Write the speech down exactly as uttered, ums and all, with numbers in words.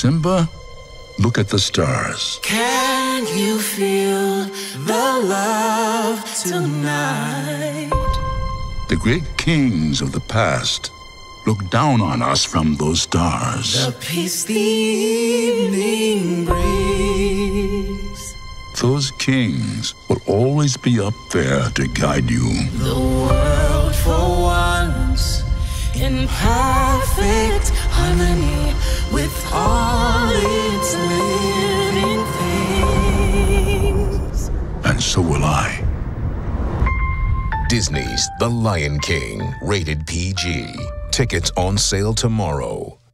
Simba, look at the stars. Can you feel the love tonight? The great kings of the past look down on us from those stars. The peace the evening brings. Those kings will always be up there to guide you. The world for once in perfect harmony with all its living things. And so will I. Disney's The Lion King, rated P G. Tickets on sale tomorrow.